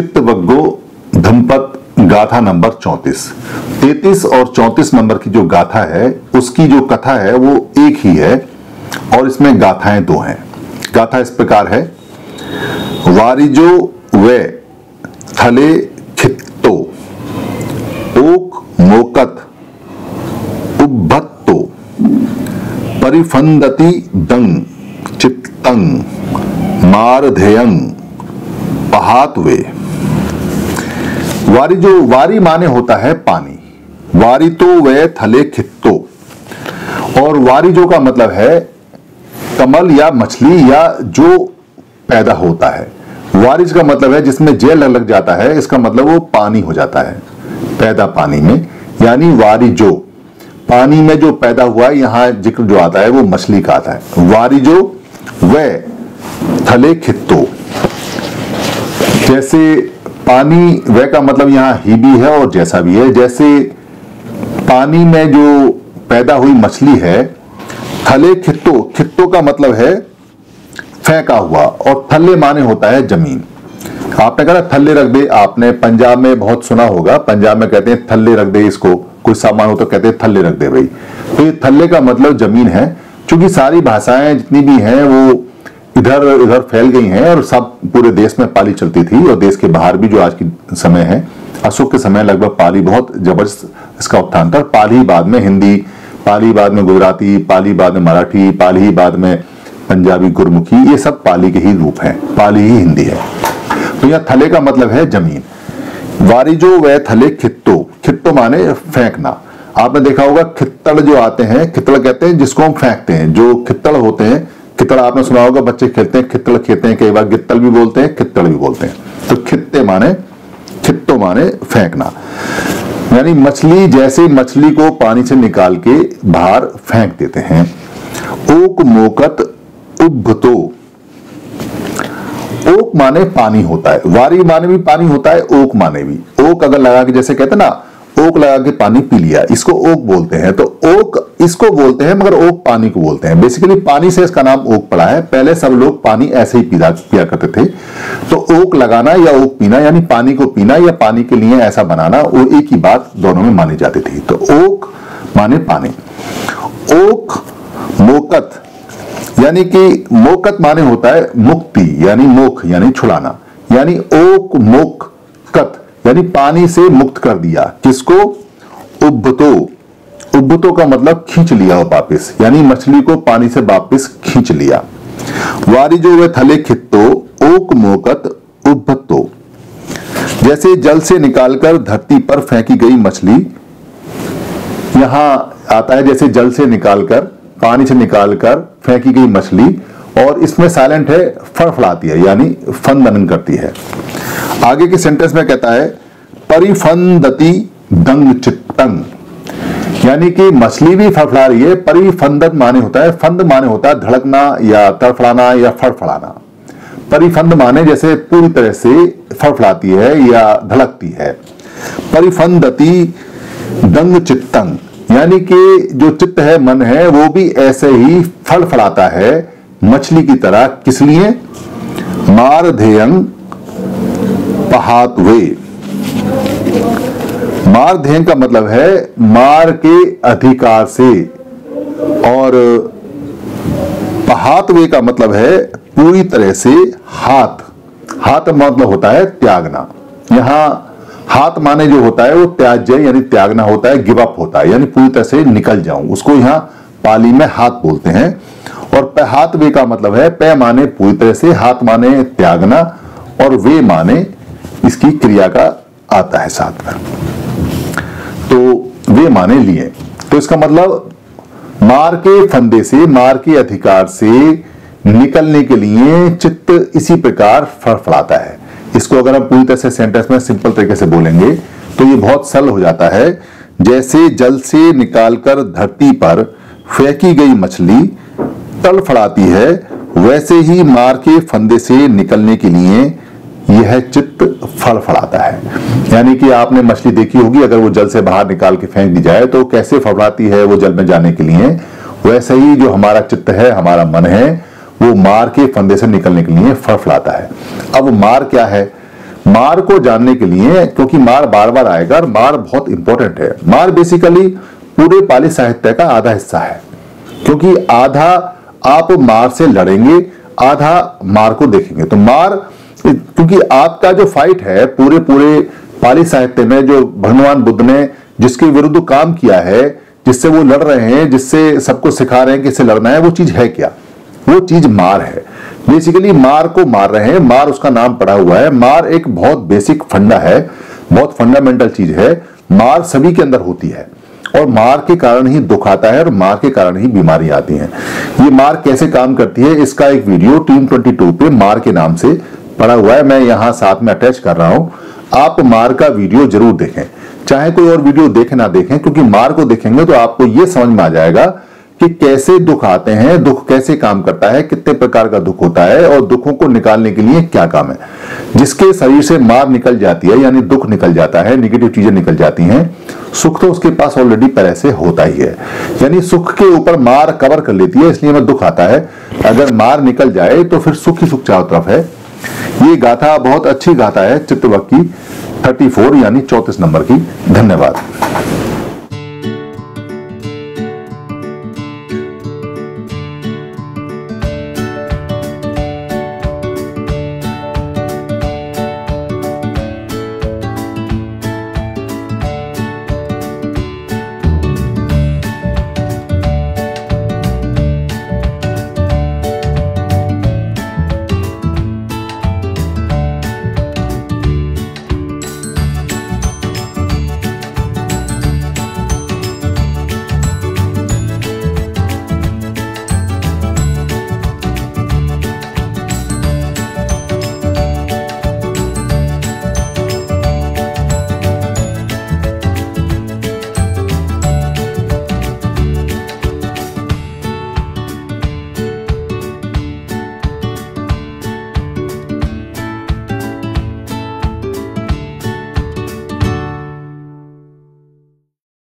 चित्तवग्गो धम्पत गाथा नंबर 34। 33 और 34 नंबर की जो गाथा है उसकी जो कथा है वो एक ही है और इसमें गाथाएं दो हैं। गाथा इस प्रकार है, वारिजो वे थले खित्तो ओक मोकत उब्भत्तो परिफंदति दंग चित्तंग मारधेयंग पहातवे। वारी जो वारी माने होता है पानी, वारी तो वे थले खित्तो, और वारिजो का मतलब है कमल या मछली या जो पैदा होता है। वारिज का मतलब है जिसमें जेल लग जाता है, इसका मतलब वो पानी हो जाता है, पैदा पानी में, यानी वारिजो पानी में जो पैदा हुआ है। यहां जिक्र जो आता है वो मछली का आता है। वारिजो वे थले खित्तो, जैसे पानी वे का मतलब यहां ही भी है और जैसा भी है। जैसे पानी में जो पैदा हुई मछली है, थले खित्तो, खित्तो का मतलब है फेंका हुआ, और थल्ले माने होता है जमीन। आपने कहा थल्ले रख दे, आपने पंजाब में बहुत सुना होगा, पंजाब में कहते हैं थल्ले रख दे इसको, कोई सामान हो तो कहते हैं थल्ले रख दे भाई। तो ये थल्ले का मतलब जमीन है। क्योंकि सारी भाषाएं जितनी भी हैं वो इधर उधर फैल गई हैं और सब पूरे देश में पाली चलती थी, और देश के बाहर भी जो आज की समय है, अशोक के समय लगभग पाली बहुत जबरदस्त इसका उत्थान था। पाली बाद में हिंदी, पाली बाद में गुजराती, पाली बाद में मराठी, पाली बाद में पंजाबी गुरमुखी, ये सब पाली के ही रूप हैं, पाली ही हिंदी है। तो यह थले का मतलब है जमीन। वारिजो वे थले खित्तो, खित्तो माने फेंकना। आपने देखा होगा खित्तड़ जो आते हैं, खित्तड़ कहते हैं जिसको हम फेंकते हैं, जो खित्तड़ होते हैं, खित्तड़ आपने सुना होगा, बच्चे खेलते हैं खित्तड़ खेलते हैं, कई बार गित्तल भी बोलते हैं, खित्तड़ भी बोलते हैं। तो खित्ते माने, खित्तो माने फेंकना, यानी मछली, जैसे मछली को पानी से निकाल के बाहर फेंक देते हैं। ओक मोकत उब्भतो, ओक माने पानी होता है, वारी माने भी पानी होता है, ओक माने भी। ओक अगर लगा के, जैसे कहते हैं ना, ओक लगा के पानी पी लिया, इसको ओक बोलते हैं। तो ओक इसको बोलते हैं, मगर ओक पानी को बोलते हैं। बेसिकली पानी से इसका नाम ओक पड़ा है। पहले सब लोग पानी ऐसे ही पिया करते थे। तो ओक लगाना या ओक पीना, यानी पानी को पीना या पानी के लिए ऐसा बनाना, वो एक ही बात दोनों में मानी जाती थी। तो ओक माने पानी। ओक मोकत, यानी कि मोकत माने होता है मुक्ति, यानी मोक्ष यानी छुड़ाना, यानी ओक मोकत यानी पानी से मुक्त कर दिया। किसको? उब्भतो, उब्भतो का मतलब खींच लिया वापिस, यानी मछली को पानी से वापिस खींच लिया। वारिजो वे थले खित्तो ओक मोकत उब्भतो, जैसे जल से निकालकर धरती पर फेंकी गई मछली। यहां आता है जैसे जल से निकालकर, पानी से निकालकर फेंकी गई मछली, और इसमें साइलेंट है फड़फड़ाती है, यानी फंदन करती है। आगे के सेंटेंस में कहता है परिफंदति दंग चित्तंग, यानी कि मछली भी फड़फड़ा रही है। परिफंदत माने होता है, फंद माने होता है धड़कना या तड़फड़ाना या फड़फड़ाना। परिफंद माने जैसे पूरी तरह से फड़फड़ाती है या धड़कती है। परिफंदति दंग चित्तंग, यानी कि जो चित्त है, मन है, वो भी ऐसे ही फड़फड़ाता है मछली की तरह। किस लिए? मारधेयंग पहातवे, मारधेयंग का मतलब है मार के अधिकार से, और पहातवे का मतलब है पूरी तरह से हाथ। हाथ मतलब होता है त्यागना। यहां हाथ माने जो होता है वो त्याज्य यानी त्यागना होता है, गिव अप होता है, यानी पूरी तरह से निकल जाऊं, उसको यहां पाली में हाथ बोलते हैं। और पहातवे का मतलब है पे माने पूरी तरह से, हाथ माने त्यागना, और वे माने इसकी क्रिया का आता है साथ में। तो वे माने लिए, तो इसका मतलब मार के फंदे से, मार के अधिकार से निकलने के लिए चित्त इसी प्रकार फड़फड़ाता है। इसको अगर हम पूरी तरह से सेंटेंस में सिंपल तरीके से बोलेंगे तो ये बहुत सरल हो जाता है। जैसे जल से निकालकर धरती पर फेंकी गई मछली तड़फड़ाती है, वैसे ही मार के फंदे से निकलने के लिए यह चित्त फड़फड़ाता है। यानी कि आपने मछली देखी होगी, अगर वो जल से बाहर निकाल के फेंक दी जाए तो कैसे फड़फड़ाती है वो जल में जाने के लिए, वैसे ही जो हमारा चित्त है, हमारा मन है, वो मार के फंदे से निकलने के लिए फड़फड़ाता है। अब मार क्या है? मार को जानने के लिए, क्योंकि मार बार बार आएगा और मार बहुत इंपॉर्टेंट है। मार बेसिकली पूरे पाली साहित्य का आधा हिस्सा है, क्योंकि आधा आप मार से लड़ेंगे, आधा मार को देखेंगे। तो मार, क्योंकि आपका जो फाइट है पूरे पूरे पाली साहित्य में, जो भगवान बुद्ध ने जिसके विरुद्ध काम किया है, जिससे वो लड़ रहे हैं, जिससे सबको सिखा रहे हैं कि इससे लड़ना है, वो चीज है क्या? वो चीज मार है। बेसिकली मार को मार रहे हैं, मार उसका नाम पड़ा हुआ है। मार एक बहुत बेसिक फंडा है, बहुत फंडामेंटल चीज है। मार सभी के अंदर होती है और मार के कारण ही दुख आता है और मार के कारण ही बीमारी आती है। ये मार कैसे काम करती है, इसका एक वीडियो टीम 22 पे मार के नाम से पड़ा हुआ है, मैं यहां साथ में अटैच कर रहा हूं। आप मार का वीडियो जरूर देखें, चाहे कोई और वीडियो देखें ना देखें, क्योंकि मार को देखेंगे तो आपको यह समझ में आ जाएगा कि कैसे दुख आते हैं, दुख कैसे काम करता है, कितने प्रकार का दुख होता है और दुखों को निकालने के लिए क्या काम है। जिसके शरीर से मार निकल जाती है, यानी दुख निकल जाता है, निगेटिव चीजें निकल जाती हैं, सुख तो उसके पास ऑलरेडी पहले से होता ही है। यानी सुख के ऊपर मार कवर कर लेती है, इसलिए हमें दुख आता है। अगर मार निकल जाए तो फिर सुख ही सुख चारों तरफ है। ये गाथा बहुत अच्छी गाथा है चित्रवक की 34 यानी 34 नंबर की। धन्यवाद।